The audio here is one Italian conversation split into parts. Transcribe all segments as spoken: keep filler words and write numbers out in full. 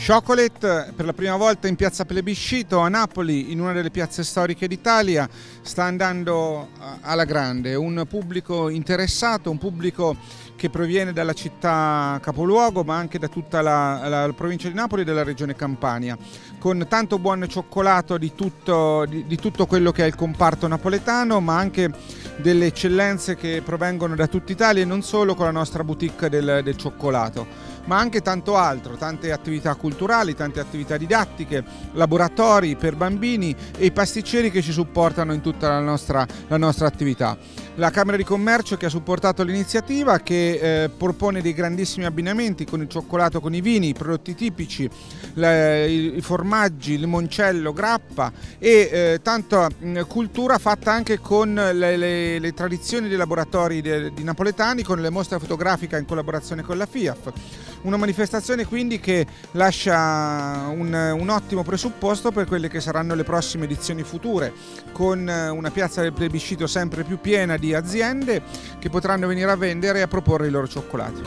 Chocolate per la prima volta in piazza Plebiscito a Napoli, in una delle piazze storiche d'Italia, sta andando alla grande. Un pubblico interessato, un pubblico che proviene dalla città capoluogo ma anche da tutta la, la provincia di Napoli e della regione Campania, con tanto buon cioccolato di tutto, di, di tutto quello che è il comparto napoletano, ma anche delle eccellenze che provengono da tutta Italia e non solo, con la nostra boutique del, del cioccolato, ma anche tanto altro, tante attività culturali, tante attività didattiche, laboratori per bambini e i pasticceri che ci supportano in tutta la nostra, la nostra attività. La Camera di Commercio che ha supportato l'iniziativa, che eh, propone dei grandissimi abbinamenti con il cioccolato, con i vini, i prodotti tipici, le, i, i formaggi, il limoncello, grappa e eh, tanta mh, cultura fatta anche con le, le, le tradizioni dei laboratori de, di napoletani, con le mostre fotografiche in collaborazione con la FIAF. Una manifestazione quindi che lascia un, un ottimo presupposto per quelle che saranno le prossime edizioni future, con una piazza del Plebiscito sempre più piena di aziende che potranno venire a vendere e a proporre i loro cioccolati.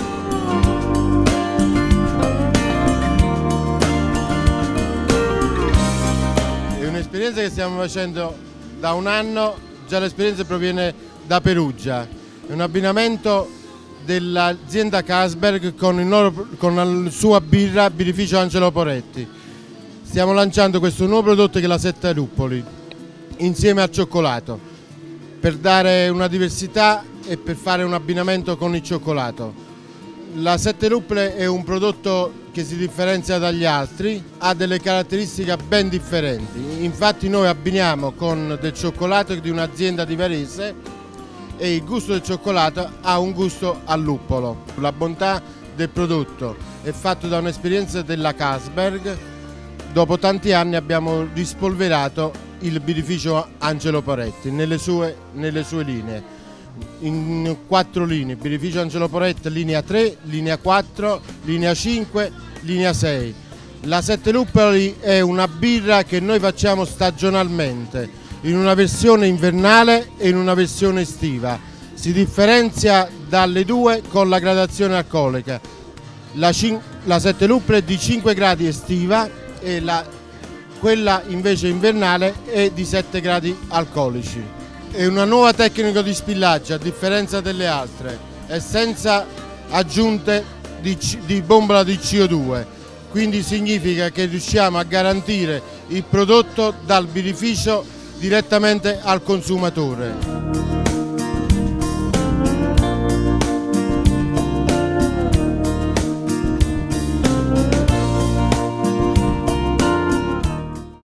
È un'esperienza che stiamo facendo da un anno, già l'esperienza proviene da Perugia, è un abbinamento dell'azienda Carlsberg con, il loro, con la sua birra Birrificio Angelo Poretti. Stiamo lanciando questo nuovo prodotto che è la Sette Luppoli insieme al cioccolato, per dare una diversità e per fare un abbinamento con il cioccolato. La Sette Luppoli è un prodotto che si differenzia dagli altri, ha delle caratteristiche ben differenti. Infatti noi abbiniamo con del cioccolato di un'azienda di Varese e il gusto del cioccolato ha un gusto al luppolo. La bontà del prodotto è fatto da un'esperienza della Carlsberg. Dopo tanti anni abbiamo rispolverato il birrificio Angelo Poretti nelle sue, nelle sue linee, in quattro linee: birrificio Angelo Poretti linea tre, linea quattro, linea cinque, linea sei. La Sette Luppoli è una birra che noi facciamo stagionalmente, in una versione invernale e in una versione estiva. Si differenzia dalle due con la gradazione alcolica. La, la Sette Luppoli è di cinque gradi estiva e la, quella invece invernale è di sette gradi alcolici. È una nuova tecnica di spillaggio, a differenza delle altre, è senza aggiunte di, di bombola di C O due, quindi significa che riusciamo a garantire il prodotto dal birrificio direttamente al consumatore.